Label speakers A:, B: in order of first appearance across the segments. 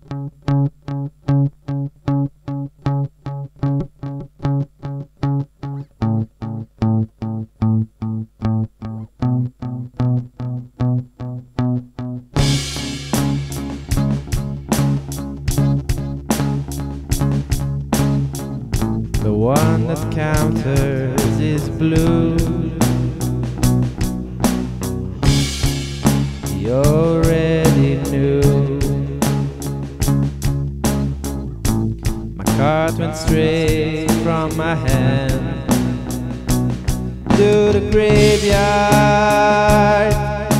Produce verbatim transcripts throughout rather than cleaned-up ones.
A: The one that counters is blue. You already knew. My card went straight from my hand to the graveyard.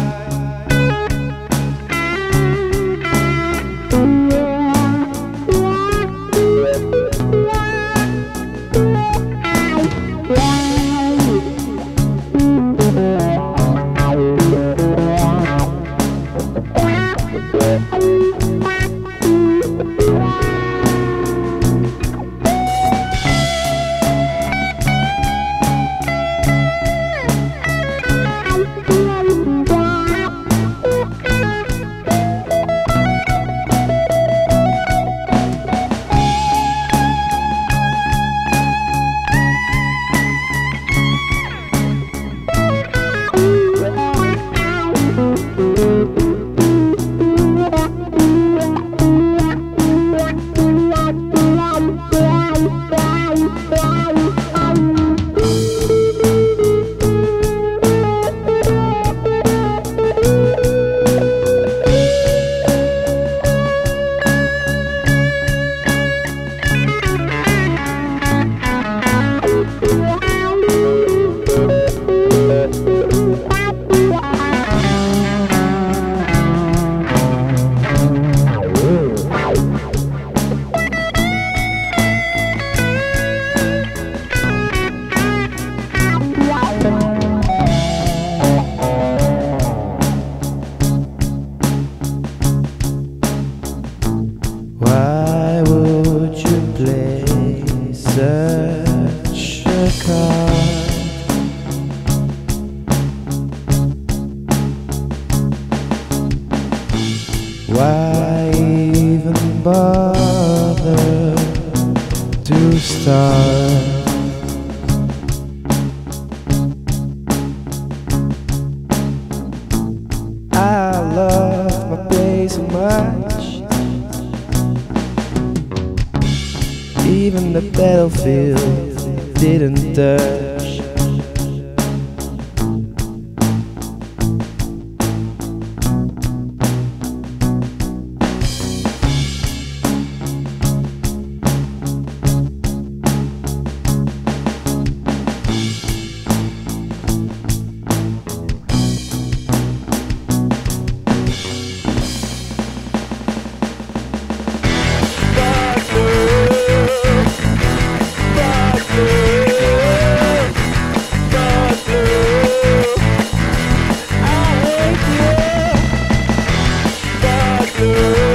A: Why would you play such a card? Why even bother to start? I love my play so much, even the battlefield didn't touch.
B: I hate you,